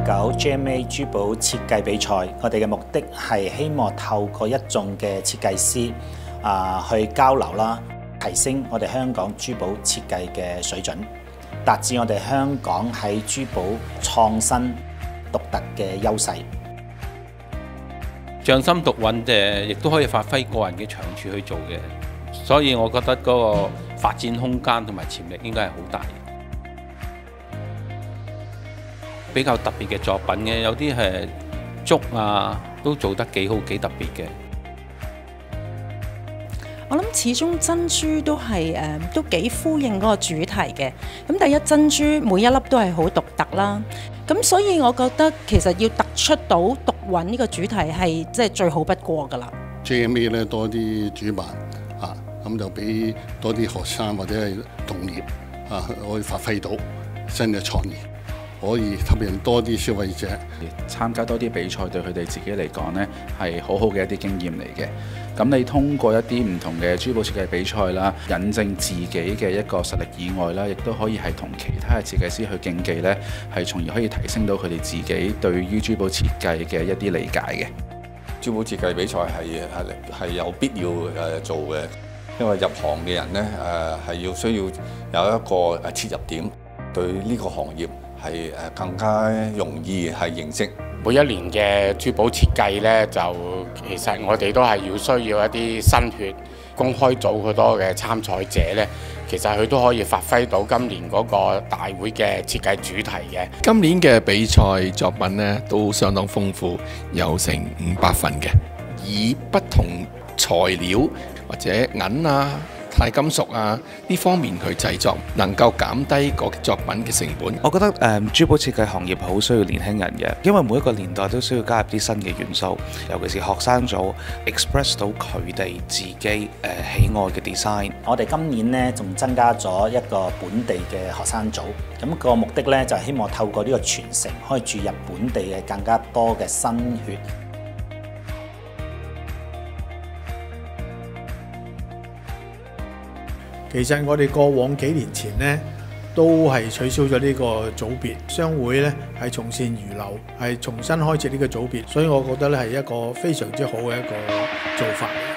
搞 GMA 珠寶設計比賽，我哋嘅目的係希望透過一眾嘅設計師去交流啦，提升我哋香港珠寶設計嘅水準，達至我哋香港喺珠寶創新獨特嘅優勢。 匠心獨運亦都可以發揮個人嘅長處去做嘅，所以我覺得嗰個發展空間同埋潛力應該係好大。比較特別嘅作品嘅，有啲係竹都做得幾好幾特別嘅。 我諗始終珍珠都係都幾呼應嗰個主題嘅。咁第一，珍珠每一粒都係好獨特啦。咁所以我覺得其實要突出到獨運呢個主題係即係最好不過㗎啦。 GMA 咧多啲主辦咁就俾多啲學生或者係同業可以發揮到新嘅創意。可以吸引多啲消費者參加多啲比賽，對佢哋自己嚟講呢係好好嘅一啲經驗嚟嘅。咁你通過一啲唔同嘅珠寶設計比賽啦，引證自己嘅一個實力以外啦，亦都可以係同其他嘅設計師去競技呢，係從而可以提升到佢哋自己對於珠寶設計嘅一啲理解嘅。 珠寶設計比賽係有必要做嘅，因為入行嘅人呢係需要有一個切入點，對呢個行業係更加容易係認識。 每一年嘅珠寶設計呢，就其實我哋都係需要一啲新血。公開組好多嘅參賽者呢，其實佢都可以發揮到今年嗰個大會嘅設計主題嘅。 今年嘅比賽作品呢都相當豐富，有成500份嘅，以不同材料或者銀鈦金屬呢方面去製作，能夠減低個作品嘅成本。 我覺得珠寶設計行業好需要年輕人嘅，因為每一個年代都需要加入啲新嘅元素，尤其是學生組 express 到佢哋自己喜愛嘅 design。 我哋今年呢仲增加咗一個本地嘅學生組，咁個目的呢就係希望透過呢個傳承，可以注入本地嘅更加多嘅新血。 其實我哋過往幾年前呢，都係取消咗呢個組別，商會呢係從善如流，係重新開設呢個組別，所以我覺得呢係一個非常之好嘅一個做法。